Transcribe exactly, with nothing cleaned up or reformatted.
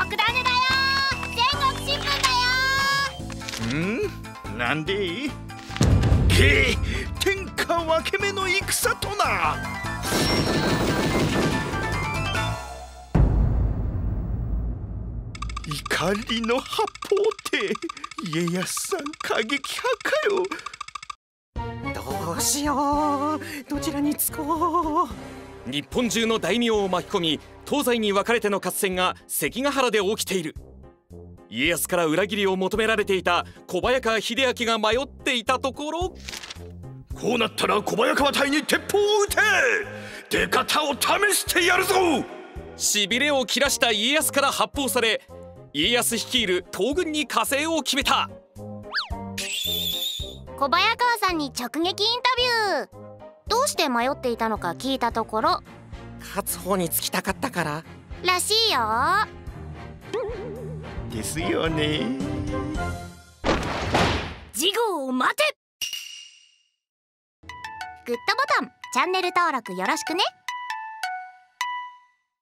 特ダネだよ。戦国新聞だよ。 ん？なんで？け天下分け目の戦とな。怒りの八方って家康さん過激派かよ。 どうしよう、どちらにつこう。 日本中の大名を巻き込み、東西に分かれての合戦が関ヶ原で起きている。家康から裏切りを求められていた小早川秀秋が迷っていたところ、 こうなったら小早川隊に鉄砲を撃て。出方を試してやるぞ。 しびれを切らした家康から発砲され、家康率いる東軍に加勢を決めた。 小早川さんに直撃インタビュー。どうして迷っていたのか聞いたところ、 勝つ方につきたかったかららしいよ。 ですよね。 次号を待て。グッドボタン、チャンネル登録よろしくね。